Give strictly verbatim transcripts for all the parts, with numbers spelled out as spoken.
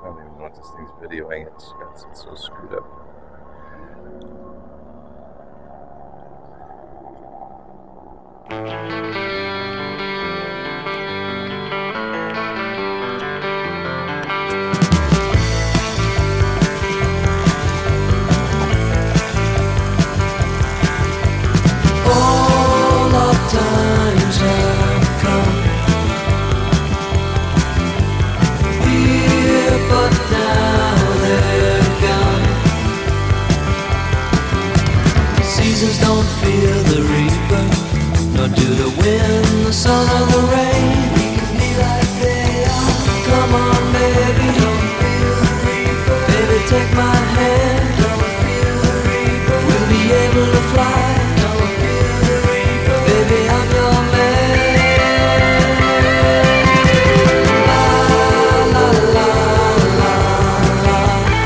I don't even know what this thing's videoing. It's, it's, it's so screwed up. All our times have come here, but now they're gone. Seasons don't fear the reaper, nor do the wind, the sun, or the rain. We can be like they are. Come on, baby, don't feel the reaper. Baby, take my hand, don't feel the reaper. We'll be able to fly. Don't feel the reaper. Baby, I'm your man. La la la la la.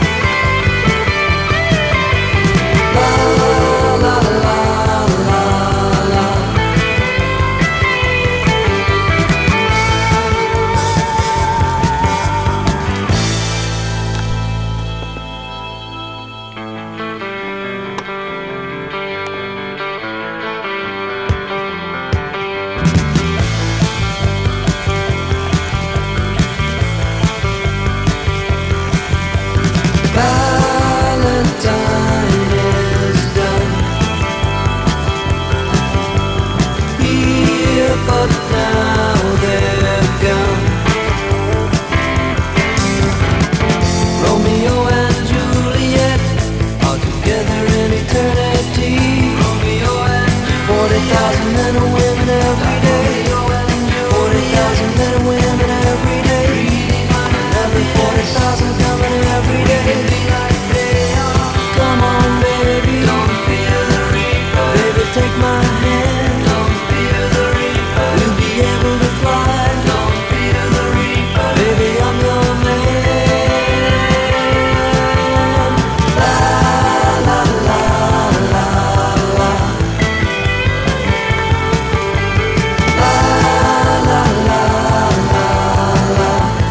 La la la la la. Valentine is done here, but now they're gone. Romeo and Juliet are together in eternity. Romeo and Juliet. Forty thousand men and women every day. Forty thousand men and women every day. Another forty thousand coming every day. Come on, baby, don't fear the reaper. Baby, take my hand, don't fear the reaper. We'll be able to fly, don't fear the reaper. Baby, I'm your man. La la la la la. La la la la la.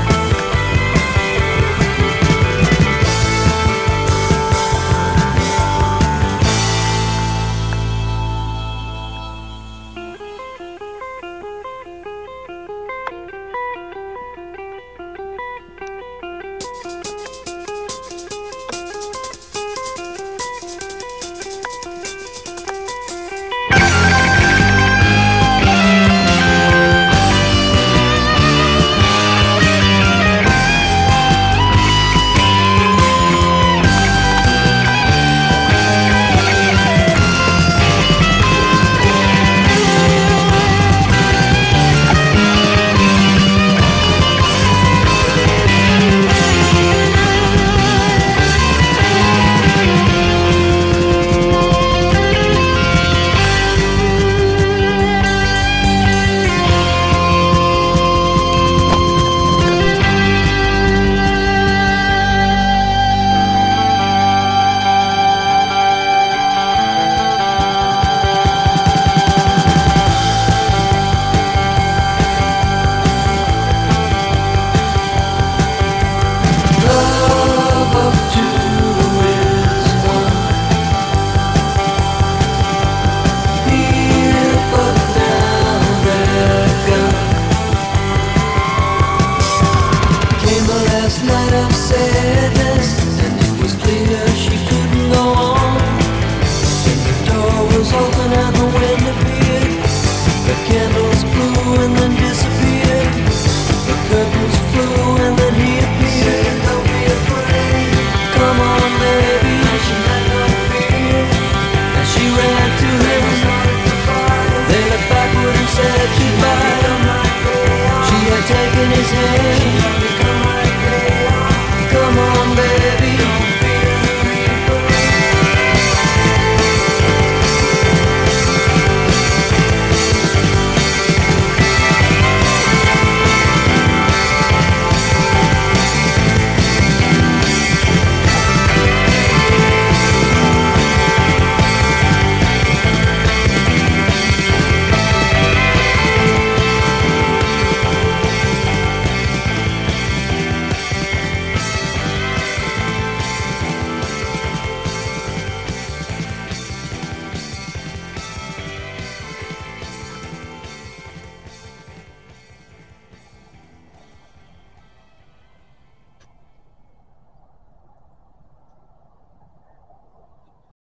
Love of two is one. Here, but now they're gone. Came the last night of sadness, and it was clear she couldn't go on. And the door was open and the wind appeared. The candles blew and the